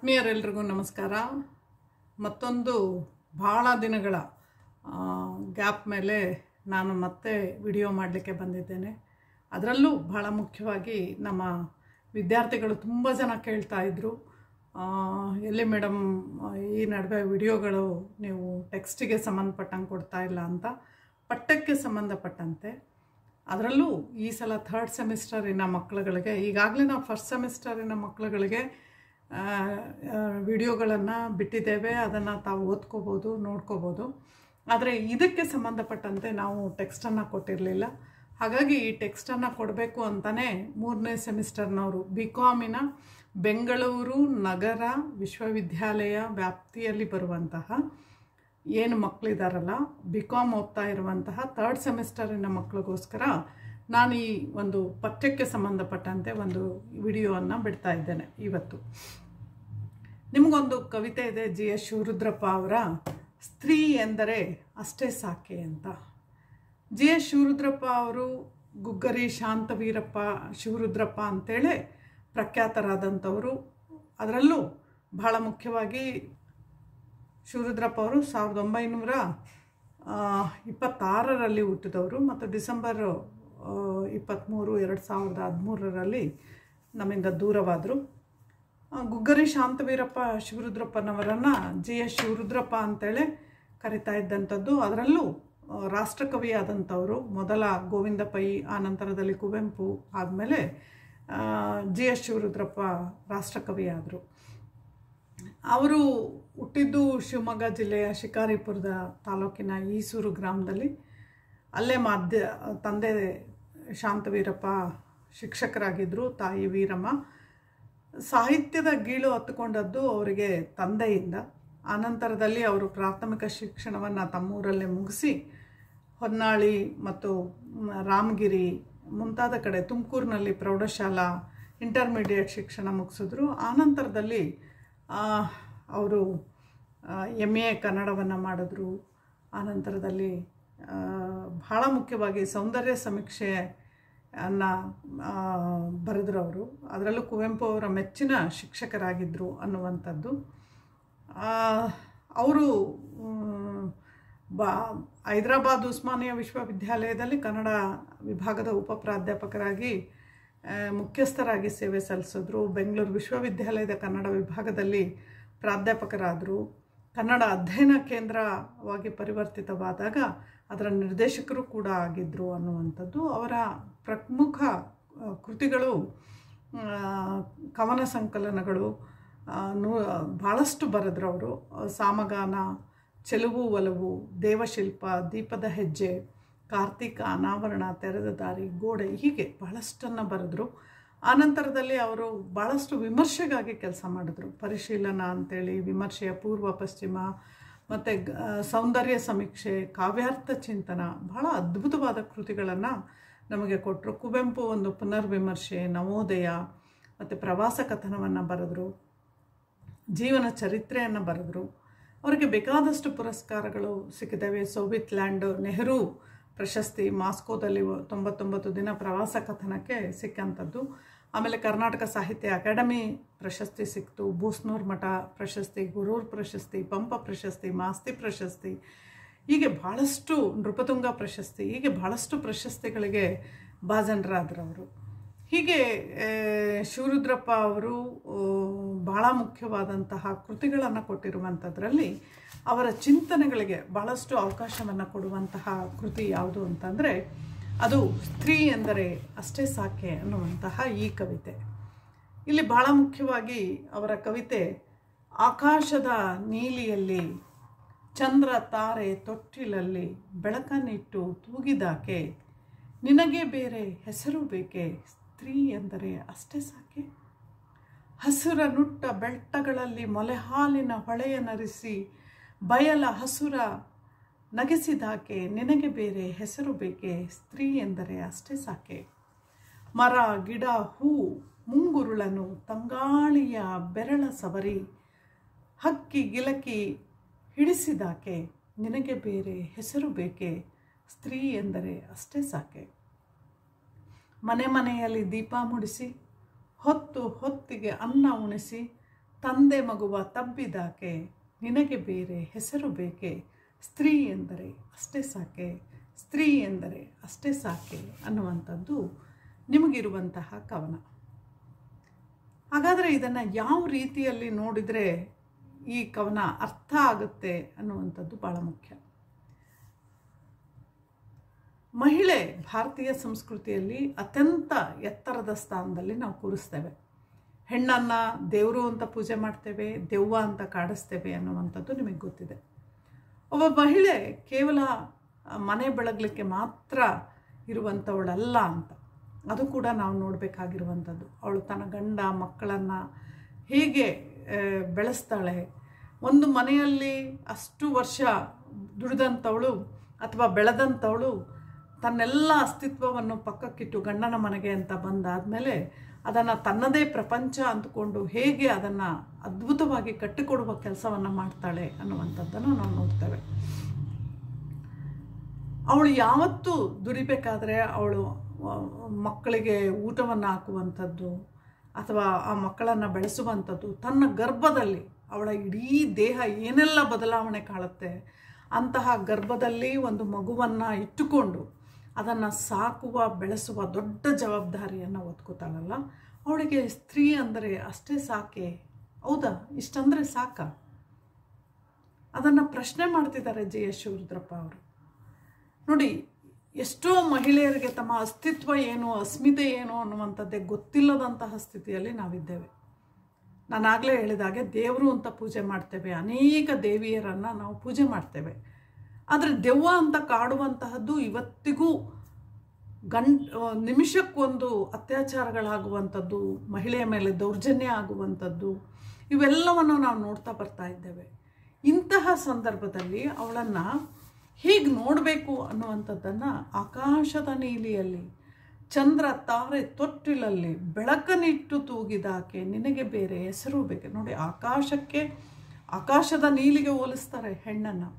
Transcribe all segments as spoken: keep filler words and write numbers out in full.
ಆತ್ಮೀಯರೆಲ್ಲರಿಗೂ ನಮಸ್ಕಾರ. ಮತ್ತೊಂದು ಬಹಳ ದಿನಗಳ ಗ್ಯಾಪ್ ಮೇಲೆ ನಾನು ಮತ್ತೆ ವಿಡಿಯೋ ಮಾಡಲಿಕ್ಕೆ ಬಂದಿದ್ದೇನೆ. ಅದರಲ್ಲೂ ಬಹಳ ಮುಖ್ಯವಾಗಿ ನಮ್ಮ ವಿದ್ಯಾರ್ಥಿಗಳು ತುಂಬ ಜನ ಕೇಳ್ತಾ ಇದ್ದರು, ಎಲ್ಲಿ ಮೇಡಮ್ ಈ ನಡುವೆ ವಿಡಿಯೋಗಳು ನೀವು ಟೆಕ್ಸ್ಟಿಗೆ ಸಂಬಂಧಪಟ್ಟಂಗೆ ಕೊಡ್ತಾ ಇಲ್ಲ ಅಂತ. ಪಠ್ಯಕ್ಕೆ ಸಂಬಂಧಪಟ್ಟಂತೆ ಅದರಲ್ಲೂ ಈ ಸಲ ಥರ್ಡ್ ಸೆಮಿಸ್ಟರಿನ ಮಕ್ಕಳುಗಳಿಗೆ, ಈಗಾಗಲೇ ನಾವು ಫಸ್ಟ್ ಸೆಮಿಸ್ಟರಿನ ಮಕ್ಕಳುಗಳಿಗೆ ವಿಡಿಯೋಗಳನ್ನು ಬಿಟ್ಟಿದ್ದೇವೆ, ಅದನ್ನು ತಾವು ಓದ್ಕೋಬೋದು, ನೋಡ್ಕೋಬೋದು. ಆದರೆ ಇದಕ್ಕೆ ಸಂಬಂಧಪಟ್ಟಂತೆ ನಾವು ಟೆಕ್ಸ್ಟನ್ನು ಕೊಟ್ಟಿರಲಿಲ್ಲ. ಹಾಗಾಗಿ ಈ ಟೆಕ್ಸ್ಟನ್ನು ಕೊಡಬೇಕು ಅಂತಲೇ ಮೂರನೇ ಸೆಮಿಸ್ಟರ್ನವರು ಬಿ ಕಾಮಿನ ಬೆಂಗಳೂರು ನಗರ ವಿಶ್ವವಿದ್ಯಾಲಯ ವ್ಯಾಪ್ತಿಯಲ್ಲಿ ಬರುವಂತಹ ಏನು ಮಕ್ಕಳಿದಾರಲ್ಲ, ಬಿ ಕಾಮ್ ಓದ್ತಾ ಇರುವಂತಹ ಥರ್ಡ್ ಸೆಮಿಸ್ಟರಿನ ಮಕ್ಕಳಿಗೋಸ್ಕರ ನಾನು ಈ ಒಂದು ಪಠ್ಯಕ್ಕೆ ಸಂಬಂಧಪಟ್ಟಂತೆ ಒಂದು ವಿಡಿಯೋವನ್ನು ಬಿಡ್ತಾ ಇದ್ದೇನೆ ಇವತ್ತು. ನಿಮಗೊಂದು ಕವಿತೆ ಇದೆ, ಜಿ ಎಸ್ ಶಿವರುದ್ರಪ್ಪ ಅವರ ಸ್ತ್ರೀ ಎಂದರೆ ಅಷ್ಟೇ ಸಾಕೆ ಅಂತ. ಜಿ ಎಸ್ ಶಿವರುದ್ರಪ್ಪ ಅವರು ಗುಗ್ಗರಿ ಶಾಂತವೀರಪ್ಪ ಶಿವರುದ್ರಪ್ಪ ಅಂತೇಳಿ ಪ್ರಖ್ಯಾತರಾದಂಥವರು. ಅದರಲ್ಲೂ ಬಹಳ ಮುಖ್ಯವಾಗಿ ಶಿವರುದ್ರಪ್ಪ ಅವರು ಸಾವಿರದ ಒಂಬೈನೂರ ಇಪ್ಪತ್ತಾರರಲ್ಲಿ ಹುಟ್ಟಿದವರು ಮತ್ತು ಡಿಸೆಂಬರ್ ಇಪ್ಪತ್ತ್ಮೂರು ಎರಡು ಸಾವಿರದ ಹದಿಮೂರರಲ್ಲಿ ನಮ್ಮಿಂದ ದೂರವಾದರು. ಗುಗ್ಗರಿ ಶಾಂತವೀರಪ್ಪ ಶಿವರುದ್ರಪ್ಪನವರನ್ನು ಜಿ ಎಸ್ ಶಿವರುದ್ರಪ್ಪ ಅಂತೇಳಿ ಕರಿತಾ ಇದ್ದಂಥದ್ದು. ಅದರಲ್ಲೂ ರಾಷ್ಟ್ರಕವಿಯಾದಂಥವರು ಮೊದಲ ಗೋವಿಂದ ಪೈ, ಆ ನಂತರದಲ್ಲಿ ಕುವೆಂಪು, ಆದಮೇಲೆ ಜಿ ಎಸ್ ಶಿವರುದ್ರಪ್ಪ ರಾಷ್ಟ್ರಕವಿಯಾದರು. ಅವರು ಹುಟ್ಟಿದ್ದು ಶಿವಮೊಗ್ಗ ಜಿಲ್ಲೆಯ ಶಿಕಾರಿಪುರದ ತಾಲೂಕಿನ ಈಸೂರು ಗ್ರಾಮದಲ್ಲಿ. ಅಲ್ಲೇ ಮಾಧ್ಯ ತಂದೆ ಶಾಂತವೀರಪ್ಪ ಶಿಕ್ಷಕರಾಗಿದ್ದರು, ತಾಯಿ ವೀರಮ್ಮ. ಸಾಹಿತ್ಯದ ಗೀಳು ಹತ್ತುಕೊಂಡದ್ದು ಅವರಿಗೆ ತಂದೆಯಿಂದ. ಆನಂತರದಲ್ಲಿ ಅವರು ಪ್ರಾಥಮಿಕ ಶಿಕ್ಷಣವನ್ನು ತಮ್ಮೂರಲ್ಲೇ ಮುಗಿಸಿ ಹೊನ್ನಾಳಿ ಮತ್ತು ರಾಮಗಿರಿ ಮುಂತಾದ ಕಡೆ ತುಮಕೂರಿನಲ್ಲಿ ಪ್ರೌಢಶಾಲಾ ಇಂಟರ್ಮೀಡಿಯೇಟ್ ಶಿಕ್ಷಣ ಮುಗಿಸಿದ್ರು. ಆನಂತರದಲ್ಲಿ ಅವರು ಎಮ್ ಎ ಕನ್ನಡವನ್ನು ಮಾಡಿದ್ರು. ಆನಂತರದಲ್ಲಿ ಬಹಳ ಮುಖ್ಯವಾಗಿ ಸೌಂದರ್ಯ ಸಮೀಕ್ಷೆಯನ್ನು ಬರೆದ್ರು ಅವರು. ಅದರಲ್ಲೂ ಕುವೆಂಪು ಅವರ ಮೆಚ್ಚಿನ ಶಿಕ್ಷಕರಾಗಿದ್ದರು ಅನ್ನುವಂಥದ್ದು. ಅವರು ಬಾ ಹೈದರಾಬಾದ್ ಉಸ್ಮಾನಿಯಾ ವಿಶ್ವವಿದ್ಯಾಲಯದಲ್ಲಿ ಕನ್ನಡ ವಿಭಾಗದ ಉಪ ಪ್ರಾಧ್ಯಾಪಕರಾಗಿ ಮುಖ್ಯಸ್ಥರಾಗಿ ಸೇವೆ ಸಲ್ಲಿಸಿದ್ರು. ಬೆಂಗಳೂರು ವಿಶ್ವವಿದ್ಯಾಲಯದ ಕನ್ನಡ ವಿಭಾಗದಲ್ಲಿ ಪ್ರಾಧ್ಯಾಪಕರಾದರು. ಕನ್ನಡ ಅಧ್ಯಯನ ಕೇಂದ್ರವಾಗಿ ಪರಿವರ್ತಿತವಾದಾಗ ಅದರ ನಿರ್ದೇಶಕರು ಕೂಡ ಆಗಿದ್ದರು ಅನ್ನುವಂಥದ್ದು. ಅವರ ಪ್ರಮುಖ ಕೃತಿಗಳು ಕವನ ಸಂಕಲನಗಳು ನೂ ಭಾಳಷ್ಟು ಬರೆದ್ರು ಅವರು. ಸಾಮಗಾನ, ಚೆಲುವು ಒಲವು, ದೇವಶಿಲ್ಪ, ದೀಪದ ಹೆಜ್ಜೆ, ಕಾರ್ತಿಕ, ಅನಾವರಣ, ತೆರೆದ ದಾರಿ, ಗೋಡೆ, ಹೀಗೆ ಬಹಳಷ್ಟನ್ನು ಬರೆದ್ರು. ಆನಂತರದಲ್ಲಿ ಅವರು ಭಾಳಷ್ಟು ವಿಮರ್ಶೆಗಾಗಿ ಕೆಲಸ ಮಾಡಿದ್ರು. ಪರಿಶೀಲನಾ ಅಂತೇಳಿ ವಿಮರ್ಶೆಯ ಪೂರ್ವ ಪಶ್ಚಿಮ ಮತ್ತು ಸೌಂದರ್ಯ ಸಮೀಕ್ಷೆ, ಕಾವ್ಯಾರ್ಥ ಚಿಂತನ, ಬಹಳ ಅದ್ಭುತವಾದ ಕೃತಿಗಳನ್ನು ನಮಗೆ ಕೊಟ್ಟರು. ಕುವೆಂಪು ಒಂದು ಪುನರ್ವಿಮರ್ಶೆ, ನವೋದಯ ಮತ್ತು ಪ್ರವಾಸ ಕಥನವನ್ನು ಬರೆದರು. ಜೀವನ ಚರಿತ್ರೆಯನ್ನು ಬರೆದರು. ಅವರಿಗೆ ಬೇಕಾದಷ್ಟು ಪುರಸ್ಕಾರಗಳು ಸಿಕ್ಕಿದ್ದಾವೆ. ಸೋವಿಯತ್ ಲ್ಯಾಂಡ್ ನೆಹರು ಪ್ರಶಸ್ತಿ ಮಾಸ್ಕೋದಲ್ಲಿ ತೊಂಬತ್ತೊಂಬತ್ತು ದಿನ ಪ್ರವಾಸ ಕಥನಕ್ಕೆ ಸಿಕ್ಕಂಥದ್ದು. ಆಮೇಲೆ ಕರ್ನಾಟಕ ಸಾಹಿತ್ಯ ಅಕಾಡೆಮಿ ಪ್ರಶಸ್ತಿ ಸಿಕ್ತು. ಬೂಸ್ನೂರು ಮಠ ಪ್ರಶಸ್ತಿ, ಗುರೂರ್ ಪ್ರಶಸ್ತಿ, ಪಂಪ ಪ್ರಶಸ್ತಿ, ಮಾಸ್ತಿ ಪ್ರಶಸ್ತಿ, ಹೀಗೆ ಭಾಳಷ್ಟು, ನೃಪತುಂಗ ಪ್ರಶಸ್ತಿ, ಹೀಗೆ ಭಾಳಷ್ಟು ಪ್ರಶಸ್ತಿಗಳಿಗೆ ಭಾಜನರಾದರು ಅವರು. ಹೀಗೆ ಶಿವರುದ್ರಪ್ಪ ಅವರು ಭಾಳ ಮುಖ್ಯವಾದಂತಹ ಕೃತಿಗಳನ್ನು ಕೊಟ್ಟಿರುವಂಥದ್ರಲ್ಲಿ ಅವರ ಚಿಂತನೆಗಳಿಗೆ ಭಾಳಷ್ಟು ಅವಕಾಶವನ್ನು ಕೊಡುವಂತಹ ಕೃತಿ ಯಾವುದು ಅಂತಂದರೆ ಅದು ಸ್ತ್ರೀ ಎಂದರೆ ಅಷ್ಟೇ ಸಾಕೆ ಅನ್ನುವಂತಹ ಈ ಕವಿತೆ. ಇಲ್ಲಿ ಭಾಳ ಮುಖ್ಯವಾಗಿ ಅವರ ಕವಿತೆ ಆಕಾಶದ ನೀಲಿಯಲ್ಲಿ ಚಂದ್ರ ತಾರೆ ತೊಟ್ಟಿಲಲ್ಲಿ ಬೆಳಕನ್ನಿಟ್ಟು ತೂಗಿದಾಕೆ ನಿನಗೆ ಬೇರೆ ಹೆಸರು ಬೇಕೆ, ಸ್ತ್ರೀ ಎಂದರೆ ಅಷ್ಟೇ ಸಾಕೆ. ಹಸುರ ನುಟ್ಟ ಬೆಟ್ಟಗಳಲ್ಲಿ ಮೊಲೆ ಹಾಲಿನ ಹೊಳೆಯ ನರಿಸಿ ಬಯಲ ಹಸುರ ನಗೆಸಿದಾಕೆ ನಿನಗೆ ಬೇರೆ ಹೆಸರು ಬೇಕೆ, ಸ್ತ್ರೀ ಎಂದರೆ ಅಷ್ಟೇ ಸಾಕೆ. ಮರ ಗಿಡ ಹೂ ಮುಂಗುರುಳನು ತಂಗಾಳಿಯ ಬೆರಳ ಸವರಿ ಹಕ್ಕಿ ಗಿಲಕಿ ಹಿಡಿಸಿದಾಕೆ ನಿನಗೆ ಬೇರೆ ಹೆಸರು ಬೇಕೆ, ಸ್ತ್ರೀ ಎಂದರೆ ಅಷ್ಟೇ ಸಾಕೆ. ಮನೆ ಮನೆಯಲ್ಲಿ ದೀಪ ಮುಡಿಸಿ ಹೊತ್ತು ಹೊತ್ತಿಗೆ ಅನ್ನ ಉಣಿಸಿ ತಂದೆ ಮಗುವ ತಬ್ಬಿದಾಕೆ ನಿನಗೆ ಬೇರೆ ಹೆಸರು ಬೇಕೆ, ಸ್ತ್ರೀ ಎಂದರೆ ಅಷ್ಟೇ ಸಾಕೆ, ಸ್ತ್ರೀ ಎಂದರೆ ಅಷ್ಟೇ ಸಾಕೆ ಅನ್ನುವಂಥದ್ದು ನಿಮಗಿರುವಂತಹ ಕವನ. ಹಾಗಾದರೆ ಇದನ್ನು ಯಾವ ರೀತಿಯಲ್ಲಿ ನೋಡಿದರೆ ಈ ಕವನ ಅರ್ಥ ಆಗುತ್ತೆ ಅನ್ನುವಂಥದ್ದು ಭಾಳ ಮುಖ್ಯ. ಮಹಿಳೆ ಭಾರತೀಯ ಸಂಸ್ಕೃತಿಯಲ್ಲಿ ಅತ್ಯಂತ ಎತ್ತರದ ಸ್ಥಾನದಲ್ಲಿ ನಾವು ಕೂರಿಸ್ತೇವೆ. ಹೆಣ್ಣನ್ನು ದೇವರು ಅಂತ ಪೂಜೆ ಮಾಡ್ತೇವೆ, ದೆವ್ವ ಅಂತ ಕಾಡಿಸ್ತೇವೆ ಅನ್ನುವಂಥದ್ದು ನಿಮಗೆ ಗೊತ್ತಿದೆ. ಒಬ್ಬ ಮಹಿಳೆ ಕೇವಲ ಮನೆ ಬೆಳಗಲಿಕ್ಕೆ ಮಾತ್ರ ಇರುವಂಥವಳಲ್ಲ ಅಂತ, ಅದು ಕೂಡ ನಾವು ನೋಡಬೇಕಾಗಿರುವಂಥದ್ದು. ಅವಳು ತನ್ನ ಗಂಡ ಮಕ್ಕಳನ್ನು ಹೇಗೆ ಬೆಳೆಸ್ತಾಳೆ, ಒಂದು ಮನೆಯಲ್ಲಿ ಅಷ್ಟು ವರ್ಷ ದುಡಿದಂಥವಳು ಅಥವಾ ಬೆಳೆದಂಥವಳು ತನ್ನೆಲ್ಲ ಅಸ್ತಿತ್ವವನ್ನು ಪಕ್ಕಕ್ಕಿಟ್ಟು ಗಂಡನ ಮನೆಗೆ ಅಂತ ಬಂದಾದಮೇಲೆ ಅದನ್ನು ತನ್ನದೇ ಪ್ರಪಂಚ ಅಂದುಕೊಂಡು ಹೇಗೆ ಅದನ್ನು ಅದ್ಭುತವಾಗಿ ಕಟ್ಟಿಕೊಡುವ ಕೆಲಸವನ್ನು ಮಾಡ್ತಾಳೆ ಅನ್ನುವಂಥದ್ದನ್ನು ನಾವು ನೋಡ್ತೇವೆ. ಅವಳು ಯಾವತ್ತೂ ದುಡಿಬೇಕಾದ್ರೆ ಅವಳು ಮಕ್ಕಳಿಗೆ ಊಟವನ್ನು ಹಾಕುವಂಥದ್ದು ಅಥವಾ ಆ ಮಕ್ಕಳನ್ನು ಬೆಳೆಸುವಂಥದ್ದು, ತನ್ನ ಗರ್ಭದಲ್ಲಿ ಅವಳ ಇಡೀ ದೇಹ ಏನೆಲ್ಲ ಬದಲಾವಣೆ ಕಾಣುತ್ತೆ ಅಂತಹ ಗರ್ಭದಲ್ಲಿ ಒಂದು ಮಗುವನ್ನು ಇಟ್ಟುಕೊಂಡು ಅದನ್ನು ಸಾಕುವ ಬೆಳೆಸುವ ದೊಡ್ಡ ಜವಾಬ್ದಾರಿಯನ್ನು ಹೊತ್ಕೋತಾಳಲ್ಲ, ಅವಳಿಗೆ ಸ್ತ್ರೀ ಅಂದರೆ ಅಷ್ಟೇ ಸಾಕೆ. ಹೌದಾ, ಇಷ್ಟಂದರೆ ಸಾಕ? ಅದನ್ನು ಪ್ರಶ್ನೆ ಮಾಡ್ತಿದ್ದಾರೆ ಜಿ ಎಸ್ ಶಿವರುದ್ರಪ್ಪ ಅವರು. ನೋಡಿ, ಎಷ್ಟೋ ಮಹಿಳೆಯರಿಗೆ ತಮ್ಮ ಅಸ್ತಿತ್ವ ಏನು, ಅಸ್ಮಿತೆ ಏನು ಅನ್ನುವಂಥದ್ದೇ ಗೊತ್ತಿಲ್ಲದಂತಹ ಸ್ಥಿತಿಯಲ್ಲಿ ನಾವಿದ್ದೇವೆ. ನಾನಾಗಲೇ ಹೇಳಿದಾಗೆ ದೇವರು ಅಂತ ಪೂಜೆ ಮಾಡ್ತೇವೆ, ಅನೇಕ ದೇವಿಯರನ್ನು ನಾವು ಪೂಜೆ ಮಾಡ್ತೇವೆ. ಆದರೆ ದೆವ್ವ ಅಂತ ಕಾಡುವಂತಹದ್ದು ಇವತ್ತಿಗೂ ಗಂಡ್ ನಿಮಿಷಕ್ಕೊಂದು ಅತ್ಯಾಚಾರಗಳಾಗುವಂಥದ್ದು, ಮಹಿಳೆಯ ಮೇಲೆ ದೌರ್ಜನ್ಯ ಆಗುವಂಥದ್ದು, ಇವೆಲ್ಲವನ್ನು ನಾವು ನೋಡ್ತಾ ಬರ್ತಾ ಇದ್ದೇವೆ. ಇಂತಹ ಸಂದರ್ಭದಲ್ಲಿ ಅವಳನ್ನು ಹೀಗೆ ನೋಡಬೇಕು ಅನ್ನುವಂಥದ್ದನ್ನು ಆಕಾಶದ ನೀಲಿಯಲ್ಲಿ ಚಂದ್ರ ತಾರೆ ತೊಟ್ಟಿಲಲ್ಲಿ ಬೆಳಕನಿಟ್ಟು ತೂಗಿದಾಕೆ ನಿನಗೆ ಬೇರೆ ಹೆಸರು ಬೇಕು. ನೋಡಿ, ಆಕಾಶಕ್ಕೆ ಆಕಾಶದ ನೀಲಿಗೆ ಹೋಲಿಸ್ತಾರೆ ಹೆಣ್ಣನ್ನು.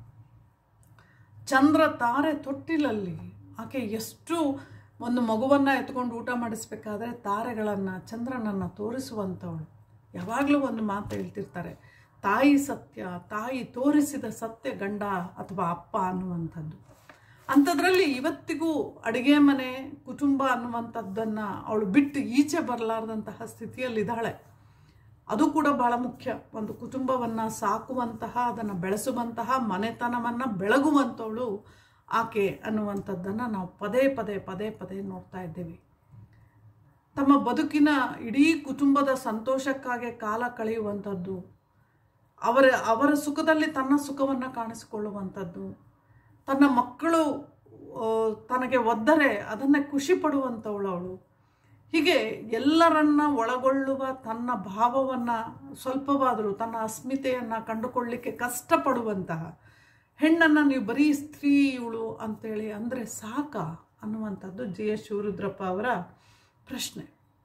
ಚಂದ್ರ ತಾರೆ ತೊಟ್ಟಿಲಲ್ಲಿ ಆಕೆ ಎಷ್ಟು ಒಂದು ಮಗುವನ್ನು ಎತ್ಕೊಂಡು ಊಟ ಮಾಡಿಸ್ಬೇಕಾದ್ರೆ ತಾರೆಗಳನ್ನು ಚಂದ್ರನನ್ನು ತೋರಿಸುವಂಥವಳು. ಯಾವಾಗಲೂ ಒಂದು ಮಾತು ಹೇಳ್ತಿರ್ತಾರೆ, ತಾಯಿ ಸತ್ಯ, ತಾಯಿ ತೋರಿಸಿದ ಸತ್ಯ ಗಂಡ ಅಥವಾ ಅಪ್ಪ ಅನ್ನುವಂಥದ್ದು. ಅಂಥದ್ರಲ್ಲಿ ಇವತ್ತಿಗೂ ಅಡುಗೆ ಮನೆ ಕುಟುಂಬ ಅನ್ನುವಂಥದ್ದನ್ನು ಅವಳು ಬಿಟ್ಟು ಈಚೆ ಬರಲಾರ್ದಂತಹ ಸ್ಥಿತಿಯಲ್ಲಿದ್ದಾಳೆ. ಅದು ಕೂಡ ಭಾಳ ಮುಖ್ಯ. ಒಂದು ಕುಟುಂಬವನ್ನು ಸಾಕುವಂತಹ, ಅದನ್ನು ಬೆಳೆಸುವಂತಹ, ಮನೆತನವನ್ನು ಬೆಳಗುವಂಥವಳು ಆಕೆ ಅನ್ನುವಂಥದ್ದನ್ನು ನಾವು ಪದೇ ಪದೇ ಪದೇ ಪದೇ ನೋಡ್ತಾ ಇದ್ದೇವೆ. ತಮ್ಮ ಬದುಕಿನ ಇಡೀ ಕುಟುಂಬದ ಸಂತೋಷಕ್ಕಾಗಿ ಕಾಲ ಕಳೆಯುವಂಥದ್ದು, ಅವರ ಅವರ ಸುಖದಲ್ಲಿ ತನ್ನ ಸುಖವನ್ನು ಕಾಣಿಸಿಕೊಳ್ಳುವಂಥದ್ದು, ತನ್ನ ಮಕ್ಕಳು ತನಗೆ ಒದ್ದರೆ ಅದನ್ನೇ ಖುಷಿ ಪಡುವಂಥವಳು ಅವಳು. ಹೀಗೆ ಎಲ್ಲರನ್ನ ಒಳಗೊಳ್ಳುವ ತನ್ನ ಭಾವವನ್ನು ಸ್ವಲ್ಪವಾದರೂ ತನ್ನ ಅಸ್ಮಿತೆಯನ್ನು ಕಂಡುಕೊಳ್ಳಲಿಕ್ಕೆ ಕಷ್ಟಪಡುವಂತಹ ಹೆಣ್ಣನ್ನು ನೀವು ಬರೀ ಸ್ತ್ರೀ ಇವಳು ಅಂತೇಳಿ ಅಂದರೆ ಸಾಕ ಅನ್ನುವಂಥದ್ದು ಜಿ ಎಸ್ ಶಿವರುದ್ರಪ್ಪ ಅವರ ಪ್ರಶ್ನೆ.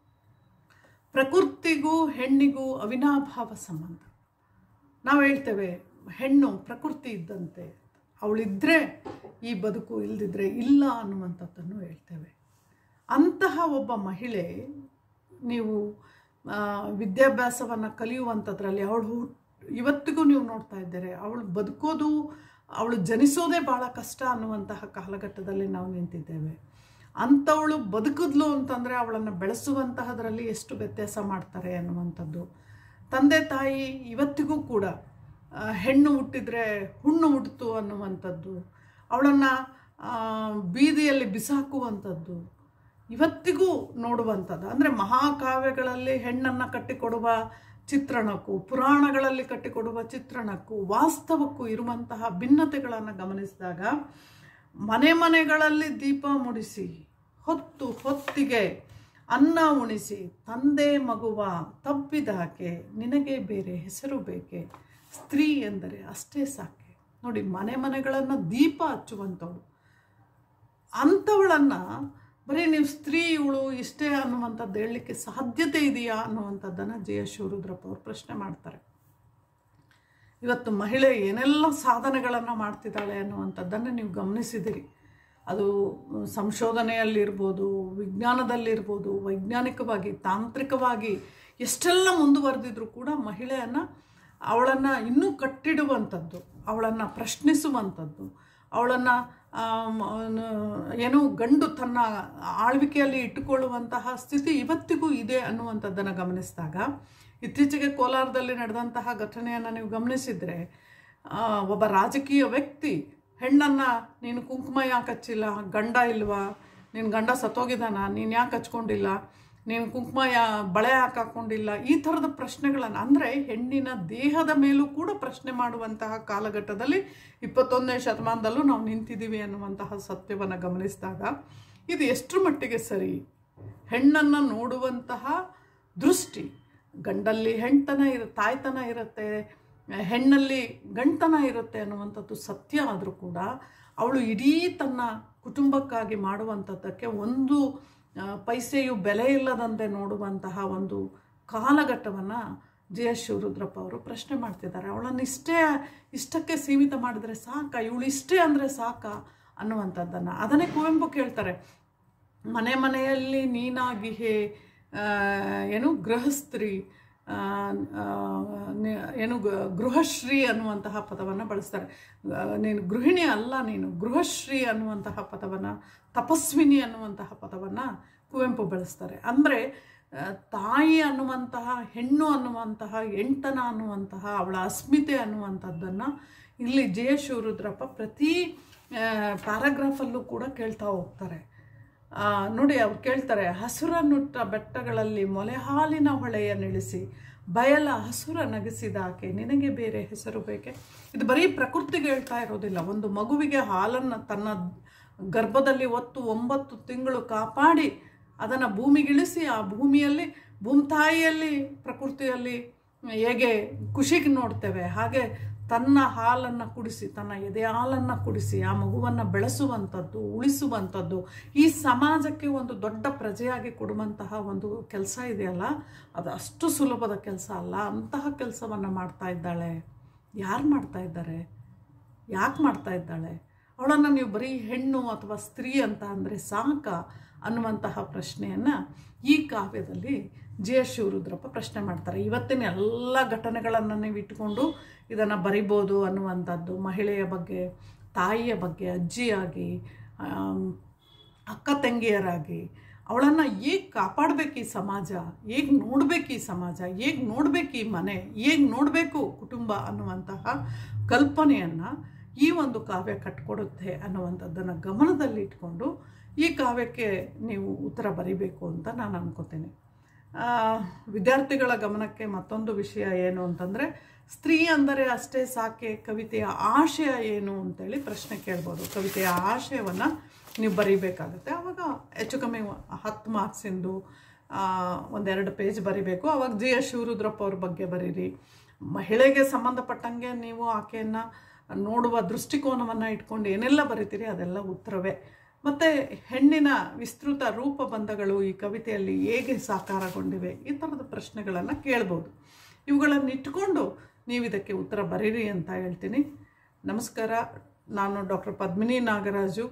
ಪ್ರಕೃತಿಗೂ ಹೆಣ್ಣಿಗೂ ಅವಿನಾಭಾವ ಸಂಬಂಧ. ನಾವು ಹೇಳ್ತೇವೆ ಹೆಣ್ಣು ಪ್ರಕೃತಿ ಇದ್ದಂತೆ, ಅವಳಿದ್ದರೆ ಈ ಬದುಕು, ಇಲ್ಲದಿದ್ದರೆ ಇಲ್ಲ ಅನ್ನುವಂಥದ್ದನ್ನು ಹೇಳ್ತೇವೆ. ಅಂತಹ ಒಬ್ಬ ಮಹಿಳೆ ನೀವು ವಿದ್ಯಾಭ್ಯಾಸವನ್ನು ಕಲಿಯುವಂಥದ್ರಲ್ಲಿ ಅವಳು ಇವತ್ತಿಗೂ ನೀವು ನೋಡ್ತಾ ಇದ್ದಾರೆ, ಅವಳು ಬದುಕೋದು, ಅವಳು ಜನಿಸೋದೇ ಭಾಳ ಕಷ್ಟ ಅನ್ನುವಂತಹ ಕಾಲಘಟ್ಟದಲ್ಲಿ ನಾವು ನಿಂತಿದ್ದೇವೆ. ಅಂಥವಳು ಬದುಕಿದ್ಲು ಅಂತಂದರೆ ಅವಳನ್ನು ಬೆಳೆಸುವಂತಹದ್ರಲ್ಲಿ ಎಷ್ಟು ವ್ಯತ್ಯಾಸ ಮಾಡ್ತಾರೆ ಅನ್ನುವಂಥದ್ದು. ತಂದೆ ತಾಯಿ ಇವತ್ತಿಗೂ ಕೂಡ ಹೆಣ್ಣು ಹುಟ್ಟಿದರೆ ಹುಣ್ಣು ಹುಟ್ಟಿತು ಅನ್ನುವಂಥದ್ದು, ಅವಳನ್ನು ಬೀದಿಯಲ್ಲಿ ಬಿಸಾಕುವಂಥದ್ದು ಇವತ್ತಿಗೂ ನೋಡುವಂಥದ್ದು. ಅಂದರೆ ಮಹಾಕಾವ್ಯಗಳಲ್ಲಿ ಹೆಣ್ಣನ್ನು ಕಟ್ಟಿಕೊಡುವ ಚಿತ್ರಣಕ್ಕೂ ಪುರಾಣಗಳಲ್ಲಿ ಕಟ್ಟಿಕೊಡುವ ಚಿತ್ರಣಕ್ಕೂ ವಾಸ್ತವಕ್ಕೂ ಇರುವಂತಹ ಭಿನ್ನತೆಗಳನ್ನು ಗಮನಿಸಿದಾಗ, ಮನೆ ಮನೆಗಳಲ್ಲಿ ದೀಪ ಮುಡಿಸಿ ಹೊತ್ತು ಹೊತ್ತಿಗೆ ಅನ್ನ ಉಣಿಸಿ ತಂದೆ ಮಗುವ ತಬ್ಬಿದಾಕೆ ನಿನಗೆ ಬೇರೆ ಹೆಸರು ಬೇಕೆ, ಸ್ತ್ರೀ ಎಂದರೆ ಅಷ್ಟೇ ಸಾಕೆ. ನೋಡಿ, ಮನೆ ಮನೆಗಳನ್ನು ದೀಪ ಹಚ್ಚುವಂಥವಳು, ಅಂಥವಳನ್ನು ಬರೀ ನೀವು ಸ್ತ್ರೀ ಇವಳು ಇಷ್ಟೇ ಅನ್ನುವಂಥದ್ದು ಹೇಳಲಿಕ್ಕೆ ಸಾಧ್ಯತೆ ಇದೆಯಾ ಅನ್ನುವಂಥದ್ದನ್ನು ಜಿ ಎಸ್ ಶಿವರುದ್ರಪ್ಪ ಅವರು ಪ್ರಶ್ನೆ ಮಾಡ್ತಾರೆ. ಇವತ್ತು ಮಹಿಳೆ ಏನೆಲ್ಲ ಸಾಧನೆಗಳನ್ನು ಮಾಡ್ತಿದ್ದಾಳೆ ಅನ್ನುವಂಥದ್ದನ್ನು ನೀವು ಗಮನಿಸಿದಿರಿ. ಅದು ಸಂಶೋಧನೆಯಲ್ಲಿರ್ಬೋದು, ವಿಜ್ಞಾನದಲ್ಲಿರ್ಬೋದು, ವೈಜ್ಞಾನಿಕವಾಗಿ ತಾಂತ್ರಿಕವಾಗಿ ಎಷ್ಟೆಲ್ಲ ಮುಂದುವರೆದಿದ್ರು ಕೂಡ ಮಹಿಳೆಯನ್ನು ಅವಳನ್ನು ಇನ್ನೂ ಕಟ್ಟಿಡುವಂಥದ್ದು, ಅವಳನ್ನು ಪ್ರಶ್ನಿಸುವಂಥದ್ದು, ಅವಳನ್ನು ಏನು ಗಂಡು ತನ್ನ ಆಳ್ವಿಕೆಯಲ್ಲಿ ಇಟ್ಟುಕೊಳ್ಳುವಂತಹ ಸ್ಥಿತಿ ಇವತ್ತಿಗೂ ಇದೆ ಅನ್ನುವಂಥದ್ದನ್ನು ಗಮನಿಸಿದಾಗ, ಇತ್ತೀಚೆಗೆ ಕೋಲಾರದಲ್ಲಿ ನಡೆದಂತಹ ಘಟನೆಯನ್ನು ನೀವು ಗಮನಿಸಿದರೆ, ಒಬ್ಬ ರಾಜಕೀಯ ವ್ಯಕ್ತಿ ಹೆಣ್ಣನ್ನು ನೀನು ಕುಂಕುಮ ಯಾಕೆ ಹಚ್ಚಿಲ್ಲ, ಗಂಡ ಇಲ್ವಾ, ನಿನ್ನ ಗಂಡ ಸತ್ತೋಗಿದ್ದಾನ, ನೀನು ಯಾಕೆ ಹಚ್ಕೊಂಡಿಲ್ಲ, ನೀನು ಕುಂಕುಮ ಯಾ ಬಳೆ ಯಾಕೆ ಹಾಕ್ಕೊಂಡಿಲ್ಲ, ಈ ಥರದ ಪ್ರಶ್ನೆಗಳನ್ನು, ಅಂದರೆ ಹೆಣ್ಣಿನ ದೇಹದ ಮೇಲೂ ಕೂಡ ಪ್ರಶ್ನೆ ಮಾಡುವಂತಹ ಕಾಲಘಟ್ಟದಲ್ಲಿ ಇಪ್ಪತ್ತೊಂದನೇ ಶತಮಾನದಲ್ಲೂ ನಾವು ನಿಂತಿದ್ದೀವಿ ಅನ್ನುವಂತಹ ಸತ್ಯವನ್ನು ಗಮನಿಸಿದಾಗ ಇದು ಎಷ್ಟರ ಮಟ್ಟಿಗೆ ಸರಿ? ಹೆಣ್ಣನ್ನು ನೋಡುವಂತಹ ದೃಷ್ಟಿ, ಗಂಡಲ್ಲಿ ಹೆಣ್ತನ ಇರು ತಾಯ್ತನ ಇರುತ್ತೆ, ಹೆಣ್ಣಲ್ಲಿ ಗಂಟನ ಇರುತ್ತೆ ಅನ್ನುವಂಥದ್ದು ಸತ್ಯ ಆದರೂ ಕೂಡ ಅವಳು ಇಡೀ ತನ್ನ ಕುಟುಂಬಕ್ಕಾಗಿ ಮಾಡುವಂಥದ್ದಕ್ಕೆ ಒಂದು ಪೈಸೆಯು ಬೆಲೆ ಇಲ್ಲದಂತೆ ನೋಡುವಂತಹ ಒಂದು ಕಾಲಘಟ್ಟವನ್ನು ಜಿ ಎಸ್ ಶಿವರುದ್ರಪ್ಪ ಅವರು ಪ್ರಶ್ನೆ ಮಾಡ್ತಿದ್ದಾರೆ. ಅವಳನ್ನು ಇಷ್ಟೇ ಇಷ್ಟಕ್ಕೆ ಸೀಮಿತ ಮಾಡಿದರೆ ಸಾಕ, ಇವಳು ಇಷ್ಟೇ ಅಂದರೆ ಸಾಕ ಅನ್ನುವಂಥದ್ದನ್ನು. ಅದನ್ನೇ ಕುವೆಂಪು ಕೇಳ್ತಾರೆ, ಮನೆ ಮನೆಯಲ್ಲಿ ನೀನಾಗಿಹೆ ಏನು ಗೃಹಸ್ತ್ರೀ, ಏನು ಗೃಹಶ್ರೀ ಅನ್ನುವಂತಹ ಪದವನ್ನು ಬಳಸ್ತಾರೆ. ನೀನು ಗೃಹಿಣಿ ಅಲ್ಲ, ನೀನು ಗೃಹಶ್ರೀ ಅನ್ನುವಂತಹ ಪದವನ್ನು, ತಪಸ್ವಿನಿ ಅನ್ನುವಂತಹ ಪದವನ್ನು ಕುವೆಂಪು ಬಳಸ್ತಾರೆ. ಅಂದರೆ ತಾಯಿ ಅನ್ನುವಂತಹ, ಹೆಣ್ಣು ಅನ್ನುವಂತಹ, ಎಂಟನ ಅನ್ನುವಂತಹ, ಅವಳ ಅಸ್ಮಿತೆ ಅನ್ನುವಂಥದ್ದನ್ನು ಇಲ್ಲಿ ಜೆ ಎಸ್ ಶಿವರುದ್ರಪ್ಪ ಪ್ರತಿ ಪ್ಯಾರಾಗ್ರಾಫಲ್ಲೂ ಕೂಡ ಕೇಳ್ತಾ ಹೋಗ್ತಾರೆ. ನೋಡಿ, ಅವ್ರು ಕೇಳ್ತಾರೆ, ಹಸುರನ್ನುಟ್ಟ ಬೆಟ್ಟಗಳಲ್ಲಿ ಮೊಲೆ ಹಾಲಿನ ಹೊಳೆಯ ನಿಳಿಸಿ ಬಯಲ ಹಸುರ ನಗಿಸಿದಾಕೆ ನಿನಗೆ ಬೇರೆ ಹೆಸರು ಬೇಕೆ. ಇದು ಬರೀ ಪ್ರಕೃತಿಗೆ ಹೇಳ್ತಾ ಇರೋದಿಲ್ಲ. ಒಂದು ಮಗುವಿಗೆ ಹಾಲನ್ನು ತನ್ನ ಗರ್ಭದಲ್ಲಿ ಹೊತ್ತು ಒಂಬತ್ತು ತಿಂಗಳು ಕಾಪಾಡಿ ಅದನ್ನು ಭೂಮಿಗಿಳಿಸಿ, ಆ ಭೂಮಿಯಲ್ಲಿ ಭೂಮಿತಾಯಿಯಲ್ಲಿ ಪ್ರಕೃತಿಯಲ್ಲಿ ಹೇಗೆ ಖುಷಿಗೆ ನೋಡ್ತೇವೆ, ಹಾಗೆ ತನ್ನ ಹಾಲನ್ನು ಕುಡಿಸಿ, ತನ್ನ ಎದೆ ಹಾಲನ್ನು ಕುಡಿಸಿ ಆ ಮಗುವನ್ನು ಬೆಳೆಸುವಂಥದ್ದು, ಉಳಿಸುವಂಥದ್ದು, ಈ ಸಮಾಜಕ್ಕೆ ಒಂದು ದೊಡ್ಡ ಪ್ರಜೆಯಾಗಿ ಕೊಡುವಂತಹ ಒಂದು ಕೆಲಸ ಇದೆಯಲ್ಲ, ಅದು ಅಷ್ಟು ಸುಲಭದ ಕೆಲಸ ಅಲ್ಲ. ಅಂತಹ ಕೆಲಸವನ್ನು ಮಾಡ್ತಾ ಇದ್ದಾಳೆ. ಯಾರು ಮಾಡ್ತಾ ಇದ್ದಾರೆ? ಯಾಕೆ ಮಾಡ್ತಾ ಇದ್ದಾಳೆ? ಅವಳನ್ನು ನೀವು ಬರೀ ಹೆಣ್ಣು ಅಥವಾ ಸ್ತ್ರೀ ಅಂತ ಅಂದರೆ ಸಾಕ ಅನ್ನುವಂತಹ ಪ್ರಶ್ನೆಯನ್ನು ಈ ಕಾವ್ಯದಲ್ಲಿ ಜೆ ಎಸ್ ಶಿವರುದ್ರಪ್ಪ ಪ್ರಶ್ನೆ ಮಾಡ್ತಾರೆ. ಇವತ್ತಿನ ಎಲ್ಲ ಘಟನೆಗಳನ್ನು ನೀವು ಇಟ್ಟುಕೊಂಡು ಇದನ್ನು ಬರಿಬೋದು ಅನ್ನುವಂಥದ್ದು, ಮಹಿಳೆಯ ಬಗ್ಗೆ, ತಾಯಿಯ ಬಗ್ಗೆ, ಅಜ್ಜಿಯಾಗಿ, ಅಕ್ಕ ತಂಗಿಯರಾಗಿ ಅವಳನ್ನು ಹೇಗೆ ಕಾಪಾಡಬೇಕು ಈ ಸಮಾಜ, ಹೇಗೆ ನೋಡಬೇಕು ಈ ಸಮಾಜ, ಹೇಗೆ ನೋಡಬೇಕು ಈ ಮನೆ, ಹೇಗೆ ನೋಡಬೇಕು ಕುಟುಂಬ ಅನ್ನುವಂತಹ ಕಲ್ಪನೆಯನ್ನು ಈ ಒಂದು ಕಾವ್ಯ ಕಟ್ಕೊಡುತ್ತೆ ಅನ್ನುವಂಥದ್ದನ್ನು ಗಮನದಲ್ಲಿ ಇಟ್ಕೊಂಡು ಈ ಕಾವ್ಯಕ್ಕೆ ನೀವು ಉತ್ತರ ಬರಿಬೇಕು ಅಂತ ನಾನು ಅನ್ಕೋತೀನಿ. ವಿದ್ಯಾರ್ಥಿಗಳ ಗಮನಕ್ಕೆ ಮತ್ತೊಂದು ವಿಷಯ ಏನು ಅಂತಂದರೆ, ಸ್ತ್ರೀ ಅಂದರೆ ಅಷ್ಟೇ ಸಾಕೆ, ಕವಿತೆಯ ಆಶಯ ಏನು ಅಂತೇಳಿ ಪ್ರಶ್ನೆ ಕೇಳ್ಬೋದು. ಕವಿತೆಯ ಆಶಯವನ್ನು ನೀವು ಬರೀಬೇಕಾಗುತ್ತೆ. ಆವಾಗ ಹೆಚ್ಚು ಕಮ್ಮಿ ಹತ್ತು ಮಾರ್ಕ್ಸಿಂದು ಒಂದೆರಡು ಪೇಜ್ ಬರಿಬೇಕು. ಆವಾಗ ಜಿ ಎಸ್ ಶಿವರುದ್ರಪ್ಪ ಅವ್ರ ಬಗ್ಗೆ ಬರೀರಿ. ಮಹಿಳೆಗೆ ಸಂಬಂಧಪಟ್ಟಂಗೆ ನೀವು ಆಕೆಯನ್ನು ನೋಡುವ ದೃಷ್ಟಿಕೋನವನ್ನು ಇಟ್ಕೊಂಡು ಏನೆಲ್ಲ ಬರಿತೀರಿ ಅದೆಲ್ಲ ಉತ್ತರವೇ. ಮತ್ತು ಹೆಣ್ಣಿನ ವಿಸ್ತೃತ ರೂಪಬಂಧಗಳು ಈ ಕವಿತೆಯಲ್ಲಿ ಹೇಗೆ ಸಾಕಾರಗೊಂಡಿವೆ, ಈ ಥರದ ಪ್ರಶ್ನೆಗಳನ್ನು ಕೇಳ್ಬೋದು. ಇವುಗಳನ್ನು ಇಟ್ಕೊಂಡು ನೀವು ಇದಕ್ಕೆ ಉತ್ತರ ಬರೀರಿ ಅಂತ ಹೇಳ್ತೀನಿ. ನಮಸ್ಕಾರ. ನಾನು ಡಾಕ್ಟರ್ ಪದ್ಮಿನಿ ನಾಗರಾಜು.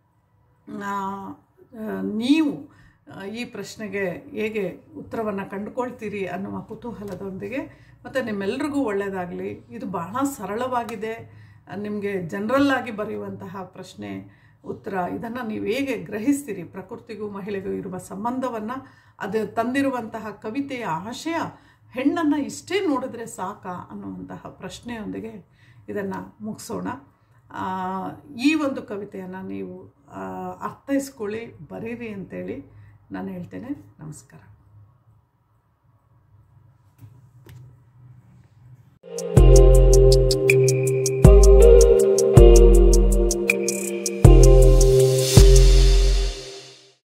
ನೀವು ಈ ಪ್ರಶ್ನೆಗೆ ಹೇಗೆ ಉತ್ತರವನ್ನು ಕಂಡುಕೊಳ್ತೀರಿ ಅನ್ನುವ ಕುತೂಹಲದೊಂದಿಗೆ, ಮತ್ತು ನಿಮ್ಮೆಲ್ರಿಗೂ ಒಳ್ಳೆಯದಾಗಲಿ. ಇದು ಬಹಳ ಸರಳವಾಗಿದೆ. ನಿಮಗೆ ಜನರಲ್ಲಾಗಿ ಬರೆಯುವಂತಹ ಪ್ರಶ್ನೆ ಉತ್ತರ, ಇದನ್ನು ನೀವು ಹೇಗೆ ಗ್ರಹಿಸ್ತೀರಿ, ಪ್ರಕೃತಿಗೂ ಮಹಿಳೆಗೂ ಇರುವ ಸಂಬಂಧವನ್ನು, ಅದು ತಂದಿರುವಂತಹ ಕವಿತೆಯ ಆಶಯ ಹೆಣ್ಣನ್ನು ಇಷ್ಟೇ ನೋಡಿದ್ರೆ ಸಾಕ ಅನ್ನುವಂತಹ ಪ್ರಶ್ನೆಯೊಂದಿಗೆ ಇದನ್ನು ಮುಗಿಸೋಣ. ಈ ಒಂದು ಕವಿತೆಯನ್ನು ನೀವು ಅರ್ಥೈಸ್ಕೊಳ್ಳಿ, ಬರೀರಿ ಅಂತೇಳಿ ನಾನು ಹೇಳ್ತೇನೆ. ನಮಸ್ಕಾರ.